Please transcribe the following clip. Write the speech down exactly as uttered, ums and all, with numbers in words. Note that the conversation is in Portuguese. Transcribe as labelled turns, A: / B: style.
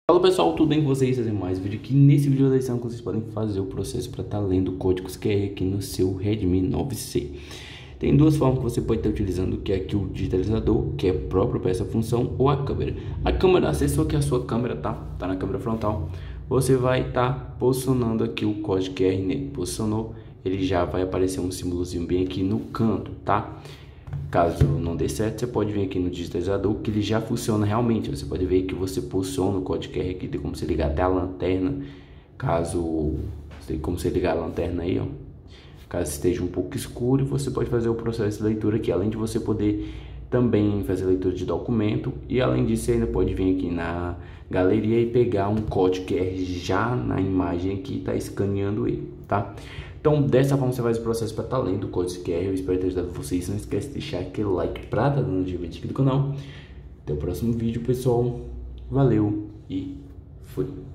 A: Fala pessoal, tudo bem com vocês? Fazer mais vídeo aqui. Nesse vídeo da lição vocês podem fazer o processo para estar lendo códigos Q R aqui no seu Redmi nove C. Tem duas formas que você pode estar utilizando, que é aqui o digitalizador, que é próprio para essa função, ou a câmera. A câmera, acessou que a sua câmera tá, tá na câmera frontal, você vai estar posicionando aqui o código Q R nele. Posicionou, ele já vai aparecer um símbolozinho bem aqui no canto, tá? Caso não dê certo, você pode vir aqui no digitalizador, que ele já funciona realmente. Você pode ver que você posiciona o código Q R aqui, tem como você ligar até a lanterna. Caso tem como você ligar a lanterna aí, ó. Caso esteja um pouco escuro, você pode fazer o processo de leitura aqui. Além de você poder também fazer leitura de documento, e além disso, você ainda pode vir aqui na galeria e pegar um código Q R já na imagem aqui, tá escaneando ele, tá? Então, dessa forma você faz o processo para estar tá lendo o código Q R. Eu espero ter ajudado vocês. Não esquece de deixar aquele like para estar dando de vídeo aqui do canal. Até o próximo vídeo, pessoal. Valeu e fui.